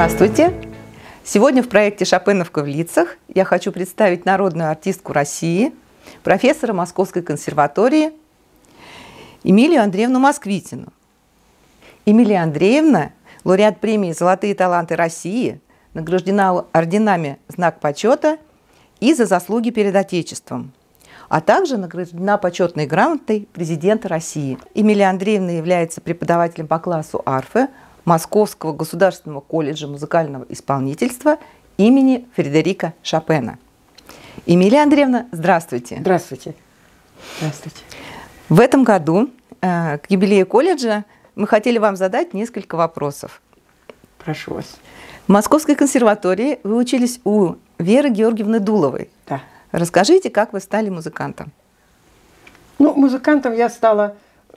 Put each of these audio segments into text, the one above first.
Здравствуйте! Сегодня в проекте «Шопеновка в лицах» я хочу представить народную артистку России, профессора Московской консерватории Эмилию Андреевну Москвитину. Эмилия Андреевна – лауреат премии «Золотые таланты России», награждена орденами «Знак почета» и «За заслуги перед Отечеством», а также награждена почетной грамотой президента России. Эмилия Андреевна является преподавателем по классу арфы Московского государственного колледжа музыкального исполнительства имени Фредерика Шопена. Эмилия Андреевна, здравствуйте. Здравствуйте. Здравствуйте. В этом году к юбилею колледжа мы хотели вам задать несколько вопросов. Прошу вас. В Московской консерватории вы учились у Веры Георгиевны Дуловой. Да. Расскажите, как вы стали музыкантом? Ну, музыкантом я стала,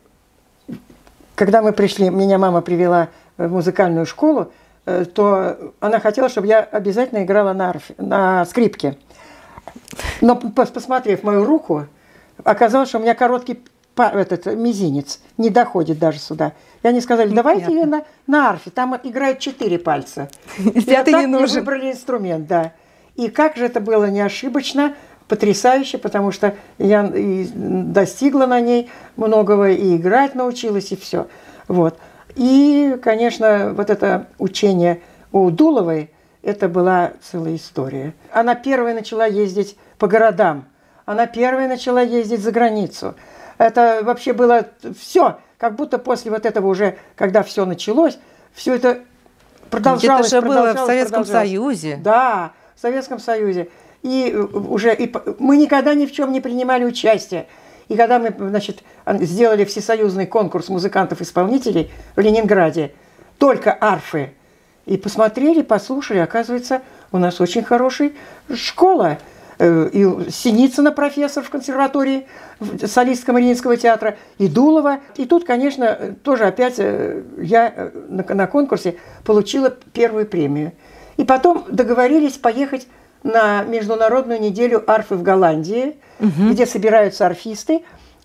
когда мы пришли, меня мама привела в музыкальную школу, то она хотела, чтобы я обязательно играла на скрипке. Но, посмотрев мою руку, оказалось, что у меня короткий мизинец, не доходит даже сюда. И они сказали, давайте ее на арфе, там играют 4 пальца. Пятый не нужен. Мы выбрали инструмент, да. И как же это было не ошибочно, потрясающе, потому что я и достигла на ней многого, и играть научилась, и все. Вот. И, конечно, вот это учение у Дуловой, это была целая история. Она первая начала ездить по городам, она первая начала ездить за границу. Это вообще было все, как будто после вот этого уже, когда все началось, все это продолжалось. Это же было в Советском Союзе. Да, в Советском Союзе. И мы никогда ни в чем не принимали участие. И когда мы, значит, сделали всесоюзный конкурс музыкантов-исполнителей в Ленинграде, только арфы, и посмотрели, послушали, оказывается, у нас очень хорошая школа. И Синицына профессор в консерватории, солистка Мариинского театра, и Дулова. И тут, конечно, тоже опять я на конкурсе получила первую премию. И потом договорились поехать на международную неделю арфы в Голландии, где собираются арфисты,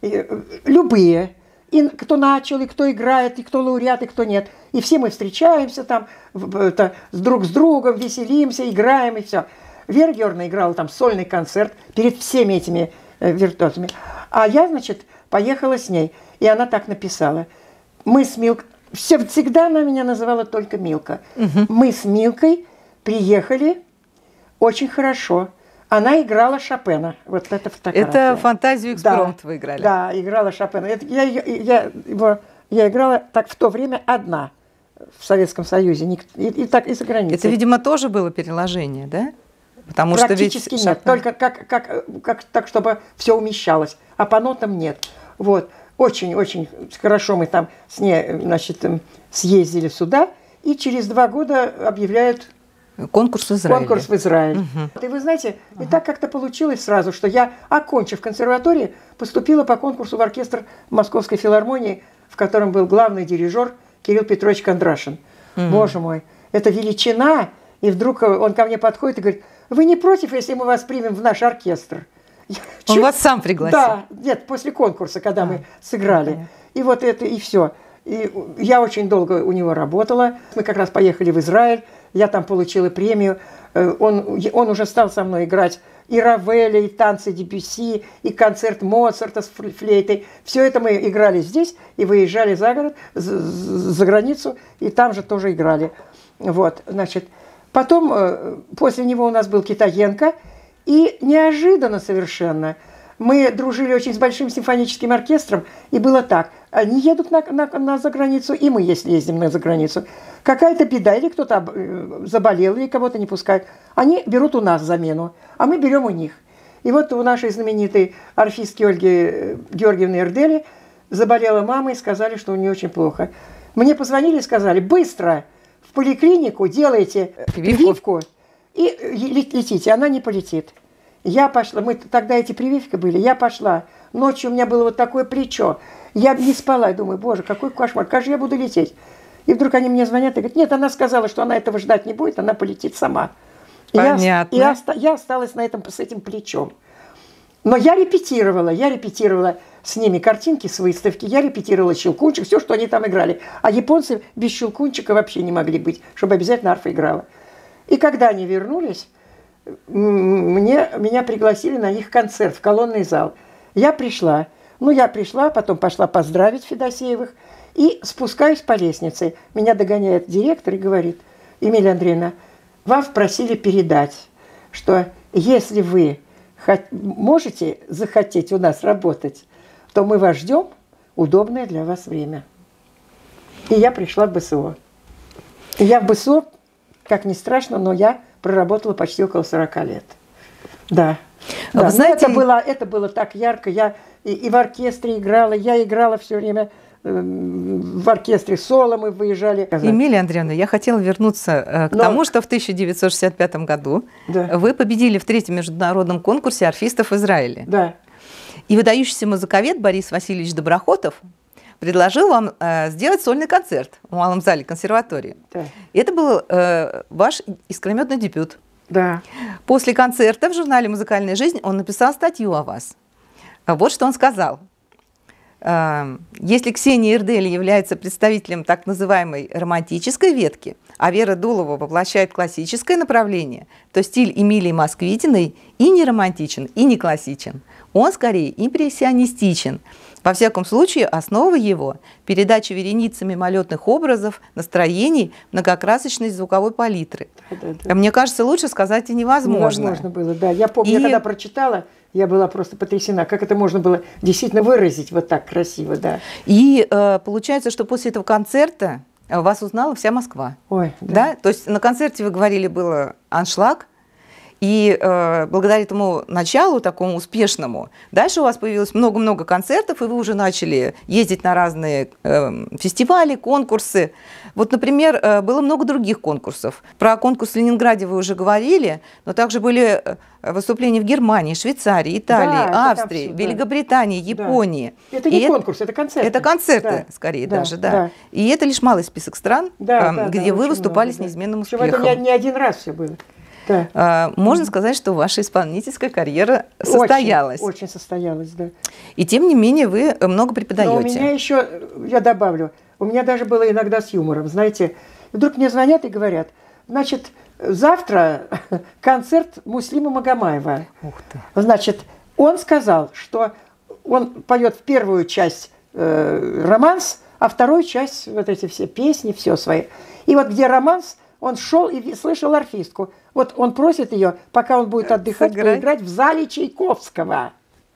любые, и кто начал, и кто играет, и кто лауреат, и кто нет. И все мы встречаемся там друг с другом, веселимся, играем, и все. Вера Георгиевна играла там сольный концерт перед всеми этими виртуозами. А я, значит, поехала с ней, и она так написала. Мы с Милкой, всегда она меня называла только Милка. Мы с Милкой приехали очень хорошо. Она играла Шопена. Вот это фотография. Это фантазию экспромт вы играли? Да, играла Шопена. Я играла так в то время одна в Советском Союзе. И так и за границей. Это, видимо, тоже было переложение, да? Потому практически что ведь нет. Только как так, чтобы все умещалось. А по нотам нет. Вот. Очень-очень хорошо мы там с ней, значит, съездили сюда. И через 2 года объявляют конкурс в Израиле. Конкурс в Израиль. И вы знаете, и так как-то получилось сразу, что я, окончив консерваторию, поступила по конкурсу в оркестр Московской филармонии, в котором был главный дирижер Кирилл Петрович Кондрашин. Боже мой, это величина. И вдруг он ко мне подходит и говорит, вы не против, если мы вас примем в наш оркестр? Он вас сам пригласил? Да, нет, после конкурса, когда мы сыграли. И вот это, и все. И я очень долго у него работала. Мы как раз поехали в Израиль. Я там получила премию. Он уже стал со мной играть и Равеля, и танцы Дебюсси, и концерт Моцарта с флейтой. Все это мы играли здесь и выезжали за город, за границу, и там же тоже играли. Вот, значит. Потом, после него у нас был Китаенко, и неожиданно совершенно мы дружили очень с Большим симфоническим оркестром, и было так, они едут на заграницу, и мы ездим на заграницу. Какая-то беда, или кто-то заболел, или кого-то не пускают, они берут у нас замену, а мы берем у них. И вот у нашей знаменитой арфистки Ольги Георгиевны Эрдели заболела мама, и сказали, что у нее очень плохо. Мне позвонили и сказали, быстро в поликлинику делайте прививку и летите. Она не полетит. Я пошла, мы тогда эти прививки были, я пошла. Ночью у меня было вот такое плечо. Я не спала, и думаю, боже, какой кошмар, как же я буду лететь? И вдруг они мне звонят и говорят, нет, она сказала, что она этого ждать не будет, она полетит сама. Понятно. И я осталась с этим плечом. Но я репетировала с ними картинки с выставки, я репетировала «Щелкунчик», все, что они там играли. А японцы без «Щелкунчика» вообще не могли быть, чтобы обязательно арфа играла. И когда они вернулись, меня пригласили на их концерт в колонный зал. Я пришла, потом пошла поздравить Федосеевых и спускаюсь по лестнице. Меня догоняет директор и говорит: Эмилия Андреевна, вас просили передать, что если вы можете захотеть у нас работать, то мы вас ждем, удобное для вас время. И я пришла в БСО. И я в БСО, как ни страшно, но я проработала почти около 40 лет. Да. Вы знаете, это было так ярко. Я и в оркестре играла, я играла все время в оркестре соло, мы выезжали. Эмилия Андреевна, я хотела вернуться к тому, что в 1965 году вы победили в 3-м международном конкурсе орфистов в Израиле. Да. И выдающийся музыковед Борис Васильевич Доброхотов предложил вам сделать сольный концерт в Малом зале консерватории. Да. Это был ваш искрометный дебют. Да. После концерта в журнале «Музыкальная жизнь» он написал статью о вас. Вот что он сказал. Если Ксения Ирдели является представителем так называемой романтической ветки, а Вера Дулова воплощает классическое направление, то стиль Эмилии Москвитиной и не романтичен, и не классичен. Он скорее импрессионистичен. Во всяком случае, основа его – передача вереницами мимолетных образов, настроений, многокрасочной звуковой палитры. Да. Мне кажется, лучше сказать и невозможно. Невозможно было, да. Я помню, я когда прочитала, я была просто потрясена, как это можно было действительно выразить вот так красиво, да. И получается, что после этого концерта вас узнала вся Москва. Ой, да. Да? То есть на концерте, вы говорили, было аншлаг. И благодаря этому началу, такому успешному, дальше у вас появилось много-много концертов, и вы уже начали ездить на разные фестивали, конкурсы. Вот, например, было много других конкурсов. Про конкурс в Ленинграде вы уже говорили, но также были выступления в Германии, Швейцарии, Италии, да, Австрии, Великобритании, Японии. Да. Это не конкурс, это концерты. Это концерты, скорее даже, да. И это лишь малый список стран, где вы выступали с неизменным успехом. Это не один раз все было. Да. Можно сказать, что ваша исполнительская карьера состоялась. Очень состоялась, да. И тем не менее вы много преподаете. Но у меня еще, я добавлю, у меня даже было иногда с юмором, знаете, вдруг мне звонят и говорят, значит, завтра концерт Муслима Магомаева. Ух ты. Значит, он сказал, что он поет в первую часть романс, а вторую часть вот эти все песни, все свои. И вот где романс, он шел и слышал орфистку. Вот он просит ее, пока он будет отдыхать, поиграть в зале Чайковского.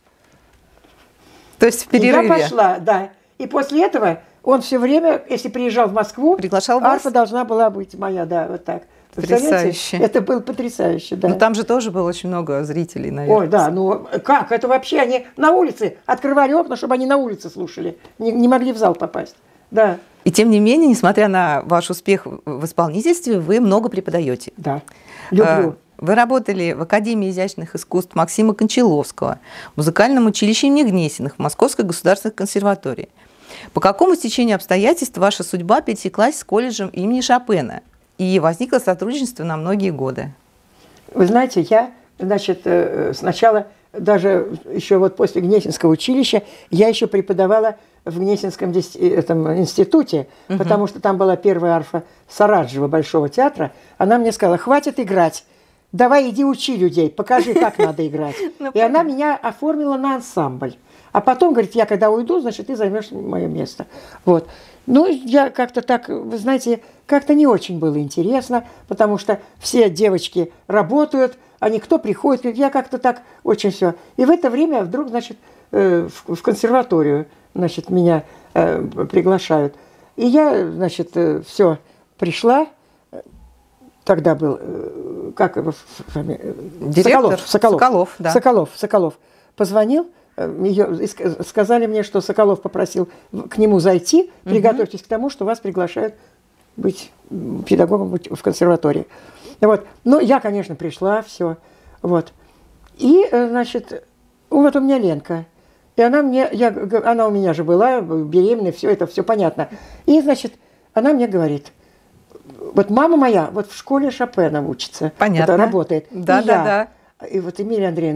То есть в перерыве. И я пошла, да. И после этого он все время, если приезжал в Москву, приглашал вас? Арфа должна была быть моя, да, вот так. Потрясающе. Это было потрясающе, да. Но там же тоже было очень много зрителей, наверное. Ой, да, ну как? Это вообще они на улице открывали окна, чтобы они на улице слушали. Не могли в зал попасть. Да. И тем не менее, несмотря на ваш успех в исполнительстве, вы много преподаете. Да, люблю. Вы работали в Академии изящных искусств Максима Кончаловского, в музыкальном училище имени Гнесиных, в Московской государственной консерватории. По какому стечению обстоятельств ваша судьба пересеклась с колледжем имени Шопена и возникло сотрудничество на многие годы? Вы знаете, я, значит, сначала, даже еще вот после Гнесинского училища, я еще преподавала в Гнесинском институте, потому что там была первая арфа Сараджева Большого театра. Она мне сказала, хватит играть, давай иди учи людей, покажи, как надо играть. И она меня оформила на ансамбль. А потом, говорит, я когда уйду, значит, ты займешь мое место. Вот. Ну, я как-то так, вы знаете, как-то не очень было интересно, потому что все девочки работают, а никто приходит, я как-то так очень все. И в это время вдруг, значит, в консерваторию, значит, меня приглашают. И я, значит, все, пришла, тогда был, как его фамилия? Директор? Соколов. Да. Соколов. Позвонил, сказали мне, что Соколов попросил к нему зайти, приготовьтесь к тому, что вас приглашают быть педагогом в консерватории. Вот. Ну, я, конечно, пришла, все. Вот. И, значит, вот у меня Ленка. И она у меня же была беременная, все это, все понятно. И, значит, она мне говорит, вот мама моя вот в школе Шопена учится. Понятно. Работает. Да. И вот, Эмилия Андреевна,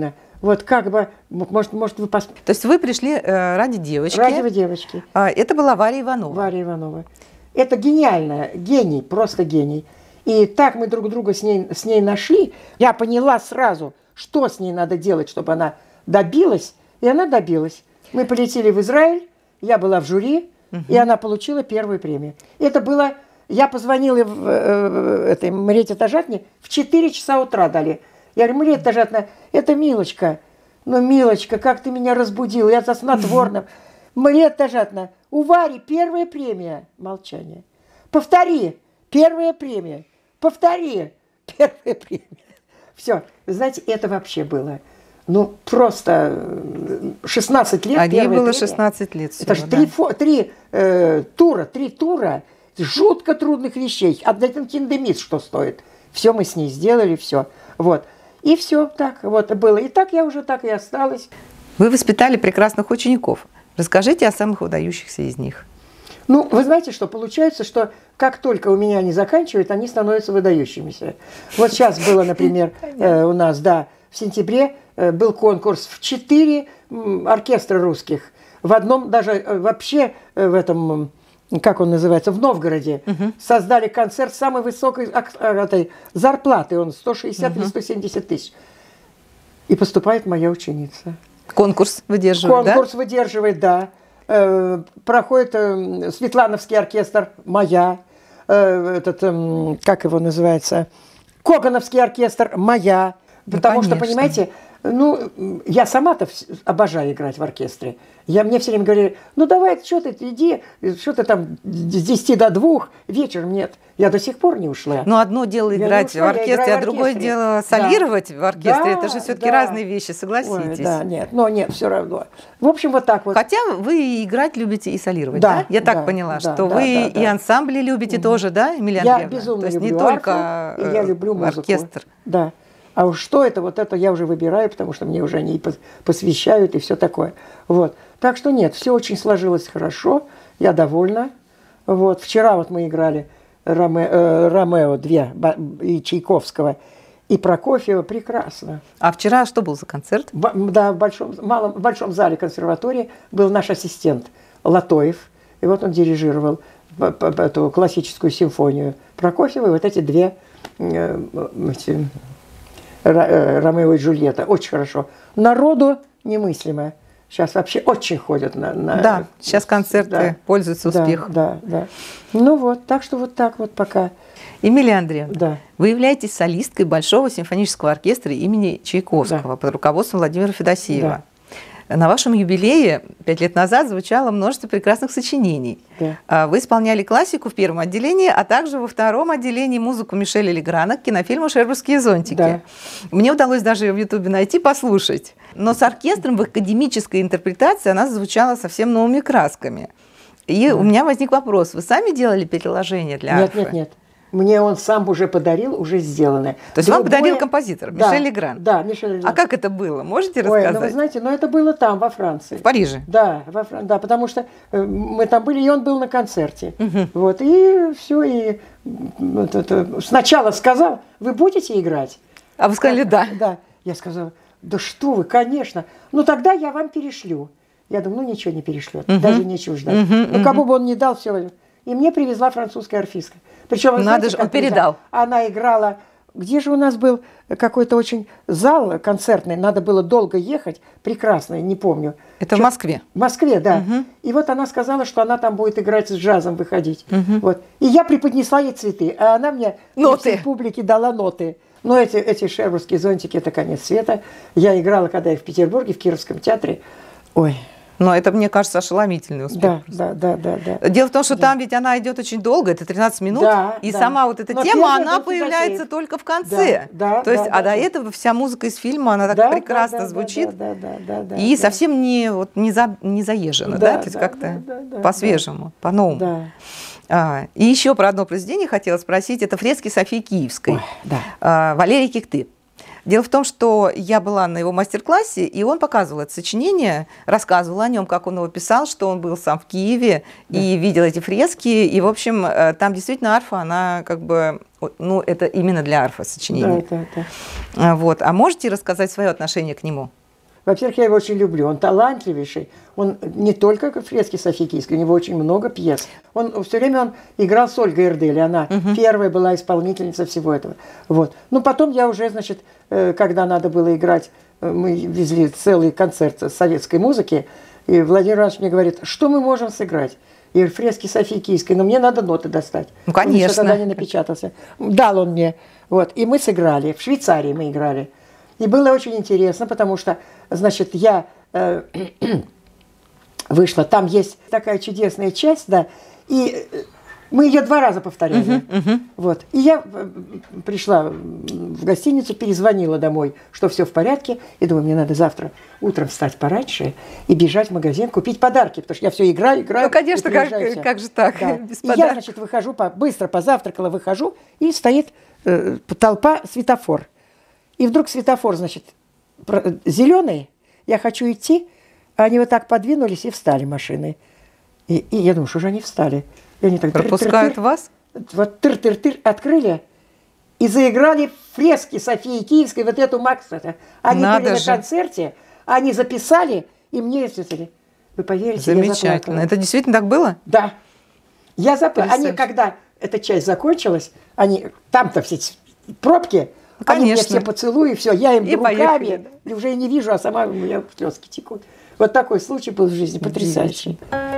Вот как бы, может вы То есть вы пришли ради девочки. Ради девочки. Это была Варя Иванова. Варя Иванова. Это гениально, гений, просто гений. И так мы друг друга с ней нашли. Я поняла сразу, что с ней надо делать, чтобы она добилась. И она добилась. Мы полетели в Израиль, я была в жюри, и она получила первую премию. Это было... Я позвонила этой Мариете Тажатне, в 4 часа утра дали. Я говорю: Мариета Тажатна, это Милочка. Ну, Милочка, как ты меня разбудила, я за снотворным. Мариета Тажатна, у Вари первая премия. Молчание. Повтори, первая премия. Повтори, первая премия. Все, вы знаете, это вообще было. Ну, просто 16 лет. А ей было премия. 16 лет всего, Это же три тура жутко трудных вещей. Один киндемис что стоит. Все мы с ней сделали, все. Вот. И все так вот было. И так я уже так и осталась. Вы воспитали прекрасных учеников. Расскажите о самых выдающихся из них. Ну, вы знаете, что получается, что как только у меня они заканчивают, они становятся выдающимися. Вот сейчас было, например, у нас, да, в сентябре был конкурс в 4 оркестра русских. В одном даже вообще в этом, как он называется, в Новгороде создали концерт с самой высокой этой зарплаты. Он 160 или 170 тысяч. И поступает моя ученица. Конкурс выдерживает, Конкурс выдерживает, да. Проходит Светлановский оркестр, моя. Как его называется? Когановский оркестр, моя. Потому что, понимаете, ну, я сама-то обожаю играть в оркестре. Мне все время говорили: ну давай, что ты, иди, что ты там с 10 до 2, вечером нет. Я до сих пор не ушла. Но одно дело играть в оркестре, а другое дело солировать в оркестре. Это же все-таки разные вещи, согласитесь. Ой, да, нет, все равно. В общем, вот так вот. Хотя вы играть любите и солировать, да? Я так поняла, что вы и ансамбли любите тоже, да, Эмилия Андреевна? Я безумно люблю. То есть не только арфу, я люблю музыку. Оркестр. Да. А уж что это, вот это я уже выбираю, потому что мне уже они посвящают и все такое. Вот. Так что нет, все очень сложилось хорошо, я довольна. Вот. Вчера вот мы играли Ромео 2 и Чайковского, и Прокофьева, прекрасно. А вчера что был за концерт? Да, в большом зале консерватории был наш ассистент Латоев, и вот он дирижировал эту классическую симфонию Прокофьева, и вот эти 2 Ромео и Джульетта. Очень хорошо. Народу немыслимо. Сейчас вообще очень ходят на... Да, сейчас концерты пользуются успехом. Да. Ну вот, так что вот так вот пока. Эмилия Андреевна, вы являетесь солисткой Большого симфонического оркестра имени Чайковского под руководством Владимира Федосеева. На вашем юбилее 5 лет назад звучало множество прекрасных сочинений. Вы исполняли классику в первом отделении, а также во втором отделении музыку Мишеля Леграна к кинофильму «Шербургские зонтики». Мне удалось даже ее в Ютубе найти, послушать. Но с оркестром в академической интерпретации она звучала совсем новыми красками. И у меня возник вопрос. Вы сами делали переложение для арфы? Нет. Мне он сам уже подарил, уже сделанное. То есть вам подарил композитор Мишель Легран? Да, Мишель Легран. А как это было? Можете рассказать? Ой, ну вы знаете, это было там, во Франции. В Париже? Да, потому что мы там были, и он был на концерте. Вот, и все, и сначала сказал: вы будете играть? А вы сказали: да. Да. Я сказала: да что вы, конечно. Ну тогда я вам перешлю. Я думаю, ничего не перешлет, даже нечего ждать. Кому бы он не дал, все. И мне привезла французская арфистка. Причем, надо же, он передал. Она играла. Где же у нас был какой-то очень зал концертный, надо было долго ехать, прекрасный, не помню. Это в Москве? В Москве, да. И вот она сказала, что она там будет играть с джазом, выходить. Вот. И я преподнесла ей цветы, а она мне всей публике дала ноты. Но эти шербургские зонтики – это конец света. Я играла, когда я в Петербурге, в Кировском театре. Ой. Но это, мне кажется, ошеломительный успех. Да. Дело в том, что там ведь она идет очень долго, это 13 минут, и сама вот эта тема, она появляется только в конце. То есть, а до этого вся музыка из фильма, она так прекрасно звучит, и совсем не заезжена, да, то есть как-то по-свежему, по-новому. И еще про одно произведение хотела спросить, это фрески Софии Киевской, Валерий Кихты. Дело в том, что я была на его мастер-классе, и он показывал это сочинение, рассказывал о нем, как он его писал, что он был сам в Киеве и видел эти фрески. И, в общем, там действительно арфа, она как бы, ну, это именно для арфы сочинение. Вот. А можете рассказать свое отношение к нему? Во-первых, я его очень люблю. Он талантливейший. Он не только фрески Софьи Киевской, у него очень много пьес. Он все время играл с Ольгой Эрдели. Она первая была исполнительница всего этого. Вот. Ну, потом я уже, значит, когда надо было играть, мы везли целый концерт советской музыки, и Владимир Иванович мне говорит, что мы можем сыграть? Я говорю, фрески Софьи Киевской, но мне надо ноты достать. Ну, конечно. Он еще тогда не напечатался. Дал он мне. Вот. И мы сыграли. В Швейцарии мы играли. И было очень интересно, потому что, значит, я вышла. Там есть такая чудесная часть, да, и мы ее 2 раза повторяли. Вот. И я пришла в гостиницу, перезвонила домой, что все в порядке. И думаю, мне надо завтра утром встать пораньше и бежать в магазин, купить подарки, потому что я все играю. Ну, конечно, как же так, да. без И подарков. я, значит, выхожу, быстро позавтракала, выхожу, и стоит толпа, светофор. И вдруг светофор, значит, зеленый, я хочу идти, а они вот так подвинулись и встали машины. И я думаю, что же они встали? И они так пропускают вас? Вот тыр-тыр-тыр открыли и заиграли фрески Софии Киевской, вот эту Макса. Они Надо были же. на концерте, они записали, и мне это... Вы поверите, я Замечательно. заплакала. Это действительно так было? Да. Я заплакала. Они, Потрясающе. когда эта часть закончилась, они там-то все пробки, они мне Конечно. все поцелуи, все, я им И руками, поехали, уже и не вижу, а сама у меня слезки текут. Вот такой случай был в жизни, потрясающий.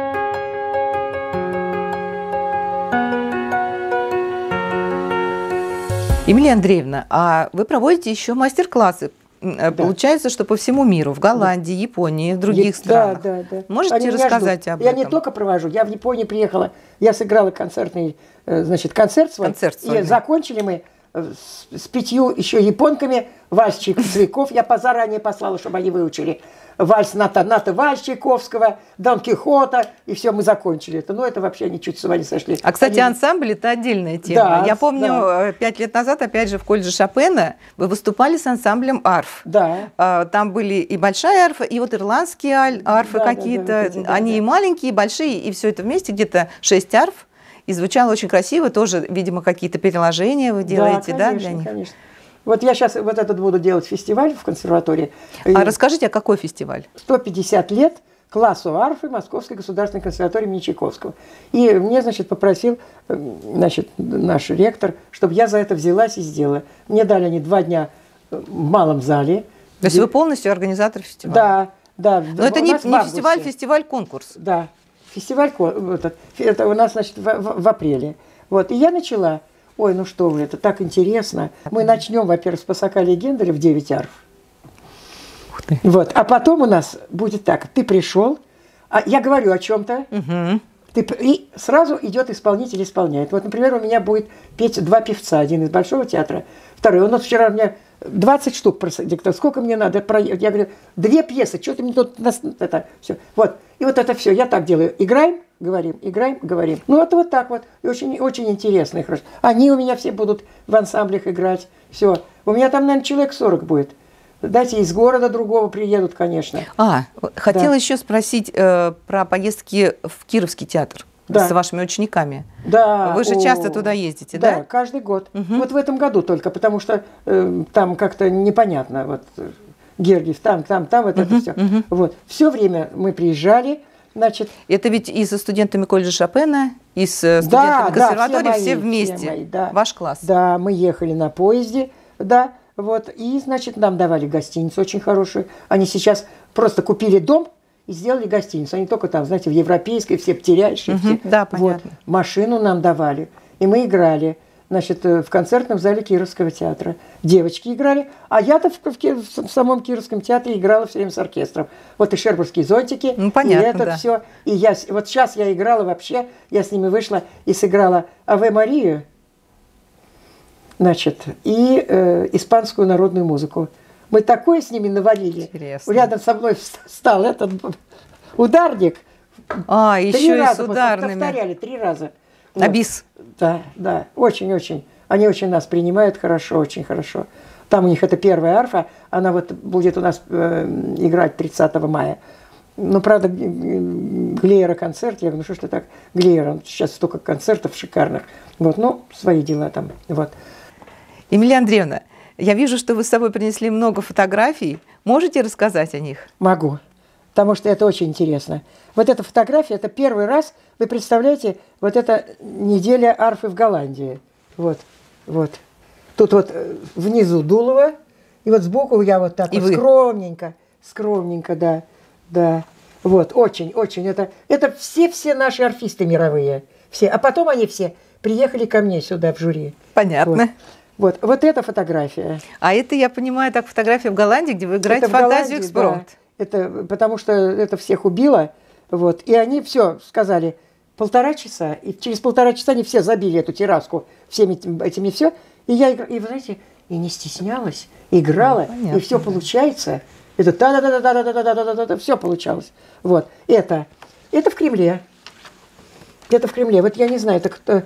Емелия Андреевна, а вы проводите еще мастер-классы? Получается, что по всему миру, в Голландии, Японии, в других странах. Да. Можете Они меня рассказать ждут. об этом? Я не только провожу, я в Японию приехала, я сыграла концертный, значит, концерт свой. И закончили мы с 5 еще японками вальс Чайковского. Я заранее послала, чтобы они выучили. Вальс Ната Вальс Чайковского, Дон Кихота, и все, мы закончили это. Ну, это вообще они чуть с ума не сошли. А, кстати, ансамбль – это отдельная тема. Да, я помню, да. 5 лет назад, опять же, в колледже Шопена вы выступали с ансамблем арф. Да. Там были и большая арфа, и вот ирландские арфы какие-то. Они и маленькие, и большие, и все это вместе, где-то 6 арф. И звучало очень красиво, тоже, видимо, какие-то переложения вы делаете, да, конечно, для них? Конечно. Вот я сейчас вот этот буду делать фестиваль в консерватории. А расскажите, а какой фестиваль? 150 лет классу арфы Московской государственной консерватории имени Чайковского. И мне, значит, попросил, значит, наш ректор, чтобы я за это взялась и сделала. Мне дали они 2 дня в малом зале. То есть вы полностью организатор фестиваля? Да. Но это не фестиваль, фестиваль-конкурс. Да, фестиваль, это у нас, значит, в апреле. Вот, и я начала. Ой, ну что вы, это так интересно. Мы начнем, во-первых, с Пасакали и Генделя в 9 арф. Вот, а потом у нас будет так, ты пришел, я говорю о чем-то, и сразу идет исполнитель, исполняет. Вот, например, у меня будет петь 2 певца, один из Большого театра, второй. Он вот вчера у меня 20 штук диктовал. Сколько мне надо? Я говорю, 2 пьесы, что ты мне тут... Это, все. Вот. И вот это все. Я так делаю. Играем, говорим. Ну, вот так вот. И очень, очень интересно и хорошо. Они у меня все будут в ансамблях играть. Все. У меня там, наверное, человек 40 будет. Дайте из города другого приедут, конечно. Хотела еще спросить про поездки в Кировский театр. Да. С вашими учениками. Да. Вы же часто туда ездите, да? Да, каждый год. Вот в этом году только, потому что там как-то непонятно. Вот Гергиев, там, вот это все. Вот. Все время мы приезжали, значит... Это ведь и со студентами колледжа Шопена, и с студентами консерватории, все вместе. Все мои, да. Ваш класс. Да, мы ехали на поезде, да, вот. И, значит, нам давали гостиницу очень хорошую. Они сейчас просто купили дом и сделали гостиницу. Они только там, знаете, в европейской, все потеряющие. Все. Да, понятно. Вот. Машину нам давали. И мы играли, значит, в концертном зале Кировского театра. Девочки играли. А я-то в самом Кировском театре играла все время с оркестром. Вот и «Шербургские зонтики», ну, понятно, и это да. все. И вот сейчас я играла вообще, я с ними вышла и сыграла «Аве Марию», значит, и испанскую народную музыку. Мы такое с ними навалили. Интересно. Рядом со мной встал этот ударник. Еще и с мы ударными. повторяли 3 раза. На бис. Да, очень-очень. Они очень нас принимают хорошо, очень хорошо. Там у них это первая арфа, она вот будет у нас играть 30 мая. Ну, правда, Глеера концерт, я говорю, ну что ж ты так, Глеера, сейчас столько концертов шикарных. Вот, ну, свои дела там, вот. Емелия Андреевна, Я вижу, что вы с собой принесли много фотографий. Можете рассказать о них? Могу, потому что это очень интересно. Вот эта фотография, это первый раз, вы представляете, вот эта неделя арфы в Голландии. Вот, вот. Тут вот внизу Дулова, и вот сбоку я вот так вот скромненько, да, да. Вот, очень, это все наши арфисты мировые, все. А потом они все приехали ко мне сюда в жюри. Понятно. Вот эта фотография. А это, я понимаю, так фотография в Голландии, где вы играете фантазию экспромт. Да. Это потому что это всех убило. Вот. И они все сказали, 1,5 часа. И через 1,5 часа они все забили эту терраску всеми этими все. И я, и вы знаете, и не стеснялась, играла, и все получается. Это та-да-да-да-да-да-да-да-да-да, все получалось. Вот. Это в Кремле. Это в Кремле. Вот я не знаю, это кто,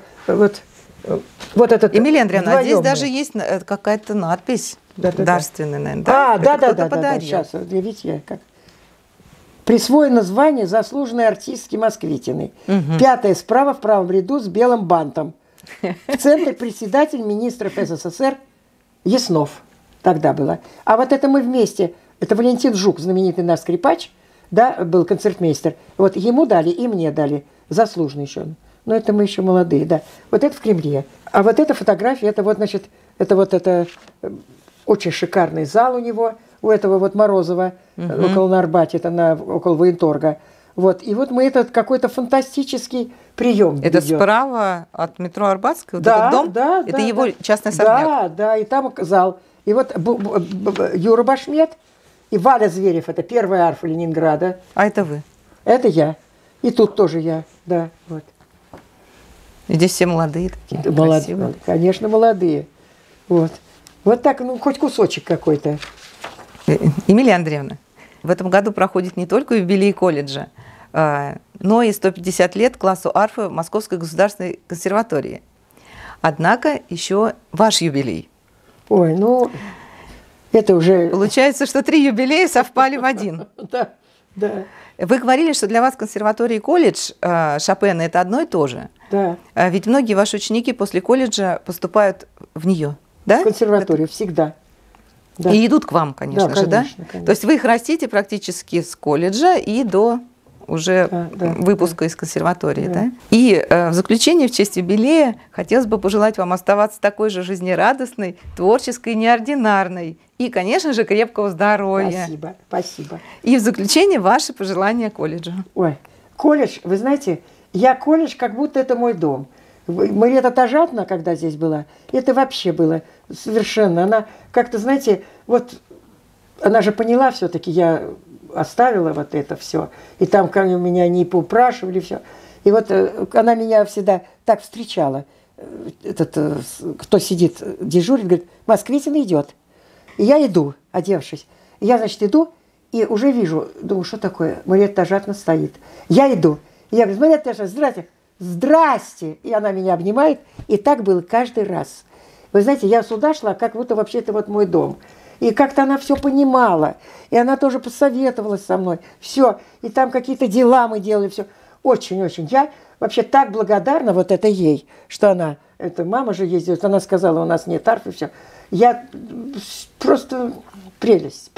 вот этот. Эмилия Андреевна, а здесь даже есть какая-то надпись дарственная, наверное. Да. Сейчас, видите, я как. Присвоено звание заслуженной артистки Москвитиной. 5-е справа в правом ряду с белым бантом. В центре председатель министров СССР Яснов. Тогда было. А вот это мы вместе. Это Валентин Жук, знаменитый наш скрипач, да, был концертмейстер. Вот ему дали и мне дали. Заслуженный еще. Но это мы еще молодые, да. Вот это в Кремле. А вот эта фотография, это вот, значит, это очень шикарный зал у него, у этого вот Морозова, около на Арбате, это около Военторга. Вот. И вот мы этот какой-то фантастический прием. Это ведем. Справа от метро Арбатская, вот этот дом? Да, это его частный особняк? Да, и там зал. И вот Юра Башмет и Валя Зверев, это первая арфа Ленинграда. А это вы? Это я. И тут тоже я, да, вот. Здесь все молодые такие, красивые. Конечно, молодые. Вот. Вот так, ну, хоть кусочек какой-то. Эмилия Андреевна, в этом году проходит не только юбилей колледжа, но и 150 лет классу арфы в Московской государственной консерватории. Однако еще ваш юбилей. Ой, ну, это уже... Получается, что 3 юбилея совпали в один. Да, да. Вы говорили, что для вас консерватория и колледж Шопена – это одно и то же. Да. Ведь многие ваши ученики после колледжа поступают в нее, да? В консерваторию, всегда. Да. И идут к вам, конечно же, да? Конечно. То есть вы их растите практически с колледжа и до уже выпуска из консерватории, да? И в заключение, в честь юбилея, хотелось бы пожелать вам оставаться такой же жизнерадостной, творческой, неординарной и, конечно же, крепкого здоровья. Спасибо. И в заключение ваши пожелания колледжу. Ой, колледж, вы знаете, я колледж, как будто это мой дом. Мария Тажатна, когда здесь была, это вообще было совершенно. Она как-то, знаете, вот она же поняла все-таки, я оставила вот это все. И там ко мне меня не поупрашивали, все. И вот она меня всегда так встречала. Кто сидит, дежурит, говорит, Москвитина идет. И я иду, одевшись. И я, значит, иду, и уже вижу, думаю, что такое? Мария Тажатна стоит. Я иду. И я говорю, Мария Тажатна, здрасте. Здрасте! И она меня обнимает. И так было каждый раз. Вы знаете, я сюда шла, как будто вообще это вот мой дом. И как-то она все понимала. И она тоже посоветовалась со мной. Все. И там какие-то дела мы делали. Все. Очень-очень. Я вообще так благодарна вот это ей, что она... Это мама же ездит. Она сказала, у нас нет арфы. Все. Я просто... Прелесть.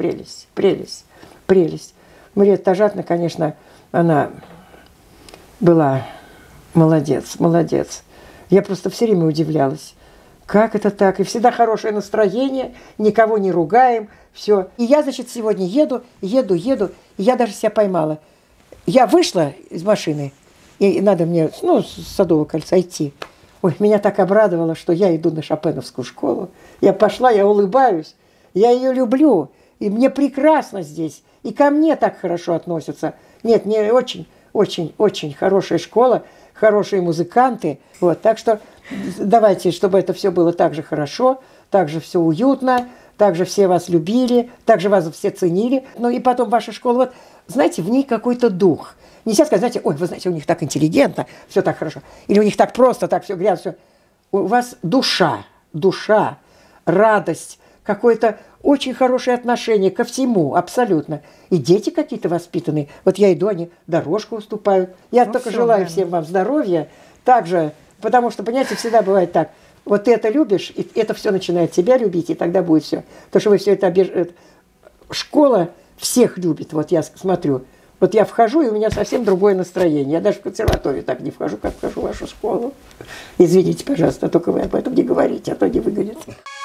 Мария Тажатна, конечно, она была... Молодец. Я просто все время удивлялась. Как это так? И всегда хорошее настроение, никого не ругаем, все. И я, значит, сегодня еду, и я даже себя поймала. Я вышла из машины, и надо мне, с Садового кольца идти. Ой, меня так обрадовало, что я иду на Шопеновскую школу. Я пошла, я улыбаюсь, я ее люблю, и мне прекрасно здесь, и ко мне так хорошо относятся. Нет, мне очень хорошая школа, хорошие музыканты. Вот. Так что давайте, чтобы это все было так же хорошо, так же все уютно, так же все вас любили, так же вас все ценили. Ну и потом ваша школа, вот, знаете, в ней какой-то дух. Нельзя сказать, знаете, ой, вы знаете, у них так интеллигентно, все так хорошо. Или у них так просто, так все грязно. Все. У вас душа, радость, какое-то очень хорошее отношение ко всему, абсолютно. И дети какие-то воспитанные. Вот я иду, они дорожку уступают. Я только желаю всем вам здоровья. Также, потому что, понимаете, всегда бывает так. вот ты это любишь, и это все начинает тебя любить, и тогда будет все. То, что вы все это школа всех любит, вот я смотрю. Вот я вхожу, и у меня совсем другое настроение. Я даже в консерваторию так не вхожу, как вхожу в вашу школу. Извините, пожалуйста, только вы об этом не говорите, а то не выгонят.